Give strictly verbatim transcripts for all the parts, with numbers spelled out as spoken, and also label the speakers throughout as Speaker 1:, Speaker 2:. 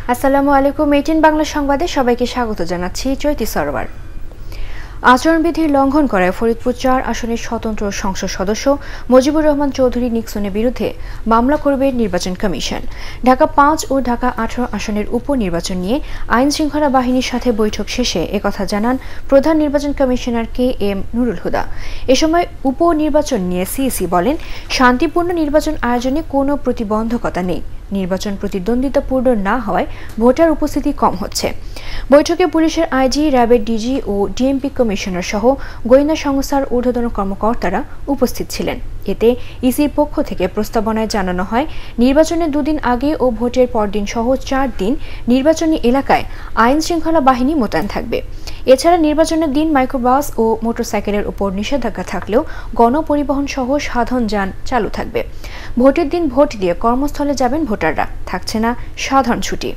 Speaker 1: আসসালামু আলাইকুম। এইটিন বাংলা সংবাদে সবাইকে স্বাগত জানাচ্ছি চৈতি সরোয়ার। আচরণবিধির লঙ্ঘন করায় ফরিদপুর চার আসনের স্বতন্ত্র সংসদ সদস্য মুজিবুর রহমান চৌধুরী নিক্সনের বিরুদ্ধে মামলা করবে নির্বাচন কমিশন। ঢাকা পাঁচ ও ঢাকা আঠারো আসনের উপনির্বাচন নিয়ে আইন শৃঙ্খলা বাহিনীর সাথে বৈঠক শেষে একথা জানান প্রধান নির্বাচন commissioner K M Nurul Huda. এ সময় উপনির্বাচন নিয়ে সিইসি বলেন, শান্তিপূর্ণ নির্বাচন আয়োজনে কোনো প্রতিবন্ধকতা নেই। নির্বাচন প্রতিদ্বন্দ্বিতাপূর্ণ না হওয়ায় ভোটার উপস্থিতি কম হচ্ছে। বৈঠকে পুলিশের আইজি, র্যাবের ডিজি ও ডিএমপি কমিশনার সহ গোয়েন্দা সংস্থার ঊর্ধ্বতন কর্মকর্তারা উপস্থিত ছিলেন। এতে ইসির পক্ষ থেকে প্রস্তাবনায় জানানো হয়, নির্বাচনের দুদিন আগে ও ভোটের পরদিন সহ চার দিন নির্বাচনী এলাকায় আইন শৃঙ্খলা বাহিনী মোতায়েন থাকবে। এছাড়া নির্বাচনের দিন মাইক্রোবাস ও মোটরসাইকেলের উপর নিষেধাজ্ঞা থাকলেও গণপরিবহন সহ সাধারণ যান চালু থাকবে। ভোটের দিন ভোট দিয়ে কর্মস্থলে যাবেন ভোটাররা, থাকছে না সাধারণ ছুটি।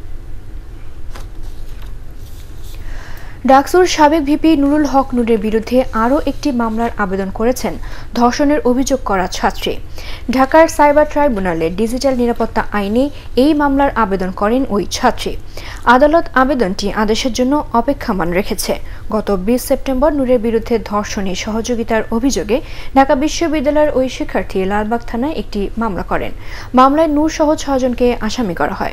Speaker 1: ডাকসুর সাবেক ভিপি নুরুল হক নুরের বিরুদ্ধে আরও একটি মামলার আবেদন করেছেন ধর্ষণের অভিযোগ করা ছাত্রী। ঢাকার সাইবার ট্রাইব্যুনালের ডিজিটাল নিরাপত্তা আইনে এই মামলার আবেদন করেন ওই ছাত্রী। আদালত আবেদনটি আদেশের জন্য অপেক্ষমাণ রেখেছে। গত বিশ সেপ্টেম্বর নুরের বিরুদ্ধে ধর্ষণে সহযোগিতার অভিযোগে ঢাকা বিশ্ববিদ্যালয়ের ওই শিক্ষার্থী লালবাগ থানায় একটি মামলা করেন। মামলায় নূর সহ ছয়জনকে আসামি করা হয়।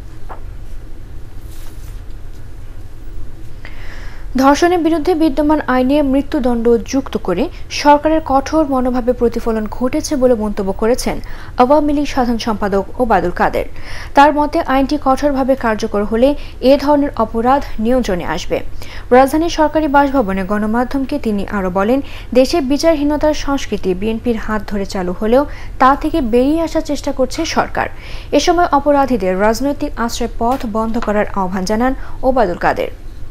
Speaker 1: ধর্ষণের বিরুদ্ধে বিদ্যমান আইনে মৃত্যুদণ্ড যুক্ত করে সরকারের কঠোর মনোভাবে প্রতিফলন ঘটেছে বলে মন্তব্য করেছেন আওয়ামী লীগ সাধারণ সম্পাদক ওবায়দুল কাদের। তার মতে, আইনটি কঠোরভাবে কার্যকর হলে এ ধরনের অপরাধ নিয়ন্ত্রণে আসবে। রাজধানীর সরকারি বাসভবনে গণমাধ্যমকে তিনি আরও বলেন, দেশে বিচারহীনতার সংস্কৃতি বিএনপির হাত ধরে চালু হলেও তা থেকে বেরিয়ে আসার চেষ্টা করছে সরকার। এ সময় অপরাধীদের রাজনৈতিক আশ্রয় পথ বন্ধ করার আহ্বান জানান ওবায়দুল কাদের।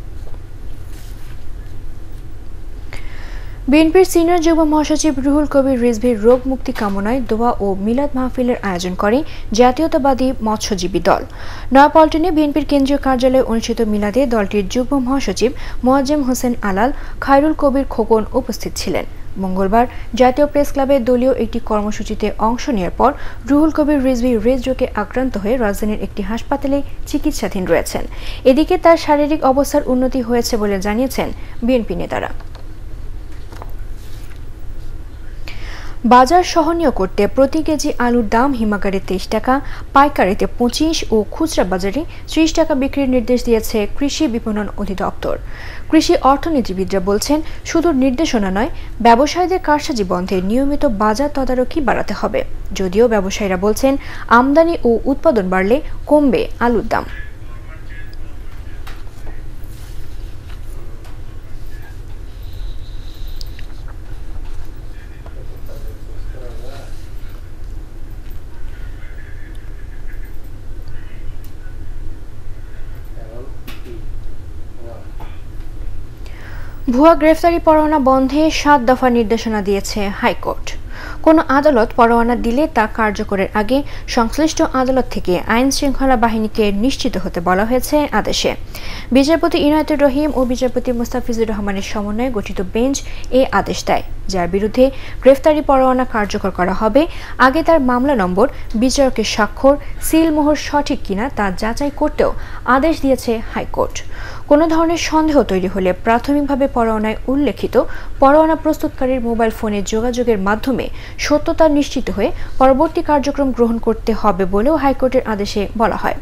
Speaker 1: বিএনপির সিনিয়র যুগ্ম মহাসচিব রুহুল কবির রিজভীর রোগ মুক্তি কামনায় দোয়া ও মিলাদ মাহফিলের আয়োজন করে জাতীয়তাবাদী মৎস্যজীবী দল। নয়াপল্টনে বিএনপির কেন্দ্রীয় কার্যালয়ে অনুষ্ঠিত মিলাদে দলটির যুগ্ম মহাসচিব মোয়াজ্জেম হোসেন আলাল, খায়রুল কবির খোকন উপস্থিত ছিলেন। মঙ্গলবার জাতীয় প্রেস ক্লাবে দলীয় একটি কর্মসূচিতে অংশ নেওয়ার পর রুহুল কবির রিজভী হৃদরোগে আক্রান্ত হয়ে রাজধানীর একটি হাসপাতালে চিকিৎসাধীন রয়েছেন। এদিকে তার শারীরিক অবস্থার উন্নতি হয়েছে বলে জানিয়েছেন বিএনপি নেতারা। বাজার সহনীয় করতে প্রতি কেজি আলুর দাম হিমাগারে তেইশ টাকা, পাইকারিতে পঁচিশ ও খুচরা বাজারে ত্রিশ টাকা বিক্রির নির্দেশ দিয়েছে কৃষি বিপণন অধিদপ্তর। কৃষি অর্থনীতিবিদরা বলছেন, শুধু নির্দেশনা নয়, ব্যবসায়ীদের কারসাজি বন্ধে নিয়মিত বাজার তদারকি বাড়াতে হবে। যদিও ব্যবসায়ীরা বলছেন, আমদানি ও উৎপাদন বাড়লে কমবে আলুর দাম। ভুয়া গ্রেফতারি পরোয়ানা বন্ধে সাত দফা নির্দেশনা দিয়েছে হাইকোর্ট। কোনো আদালত পরোয়ানা দিলে তা কার্যকরের আগে সংশ্লিষ্ট আদালত থেকে আইন শৃঙ্খলা বাহিনীকে নিশ্চিত হতে বলা হয়েছে আদেশে। বিচারপতি ইনায়েতুর রহিম ও বিচারপতি মুস্তাফিজুর রহমানের সমন্বয়ে গঠিত বেঞ্চ এ আদেশ দেয়। যার বিরুদ্ধে গ্রেফতারি পরোয়ানা কার্যকর করা হবে, আগে তার মামলা নম্বর, বিচারকের স্বাক্ষর, সিলমোহর সঠিক কিনা তা যাচাই করতেও আদেশ দিয়েছে হাইকোর্ট। কোনো ধরনের সন্দেহ তৈরি হলে প্রাথমিকভাবে পরোয়ানায় উল্লেখিত পরোয়ানা প্রস্তুতকারীর মোবাইল ফোনে যোগাযোগের মাধ্যমে সত্যতা নিশ্চিত হয়ে পরবর্তী কার্যক্রম গ্রহণ করতে হবে বলেও হাইকোর্টের আদেশে বলা হয়।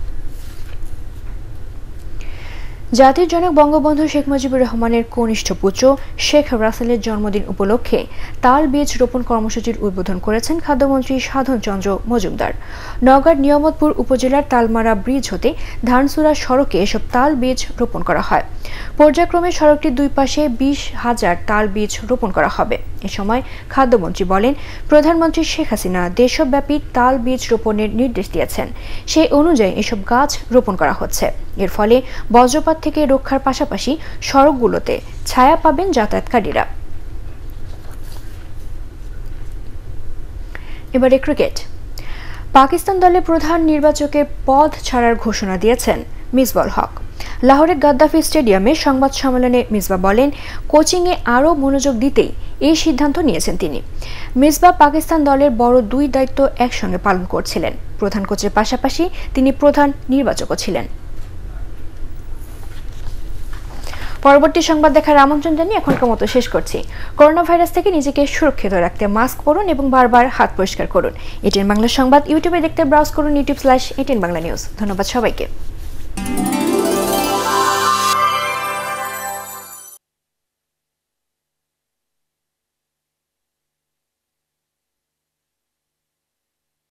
Speaker 1: জাতির জনক বঙ্গবন্ধু শেখ মুজিবুর রহমানের কনিষ্ঠ পুত্র শেখ রাসেলের জন্মদিন উপলক্ষে তাল বীজ রোপণ কর্মসূচির উদ্বোধন করেছেন খাদ্যমন্ত্রী সাধন চন্দ্র মজুমদার। নওগাঁর নিয়ামতপুর উপজেলার তালমারা ব্রিজ হতে ধানসুরা সড়কে এসব তাল বীজ রোপণ করা হয়। পর্যায়ক্রমে সড়কটির দুই পাশে বিশ হাজার তাল বীজ রোপণ করা হবে। এ সময় খাদ্যমন্ত্রী বলেন, প্রধানমন্ত্রী শেখ হাসিনা দেশব্যাপী তাল বীজ রোপণের নির্দেশ দিয়েছেন। সেই অনুযায়ী এসব গাছ রোপণ করা হচ্ছে। এর ফলে বজ্রপাত থেকে রক্ষার পাশাপাশি সড়কগুলোতে ছায়া পাবেন যাতায়াতকারীরা। এবারে ক্রিকেট। পাকিস্তান দলের প্রধান নির্বাচকের পদ ছাড়ার ঘোষণা দিয়েছেন মিসবাহ হক। লাহোরের গাদ্দাফি স্টেডিয়ামে সংবাদ সম্মেলনে মিসবাহ বলেন, কোচিংয়ে আরও মনোযোগ দিতেই এই সিদ্ধান্ত নিয়েছেন তিনি। মিসবাহ পাকিস্তান দলের বড় দুই দায়িত্ব একসঙ্গে পালন করছিলেন। প্রধান কোচের পাশাপাশি তিনি প্রধান নির্বাচকও ছিলেন। পরবর্তী সংবাদ দেখার আমন্ত্রণ জানিয়ে এখনকার মতো শেষ করছি। করোনা ভাইরাস থেকে নিজেকে সুরক্ষিত রাখতে মাস্ক পরুন এবং বারবার হাত পরিষ্কার করুন। এটিএন বাংলা সংবাদ ইউটিউবে দেখতে ব্রাউজ করুন YouTube slash ATN Bangla news. ধন্যবাদ সবাইকে।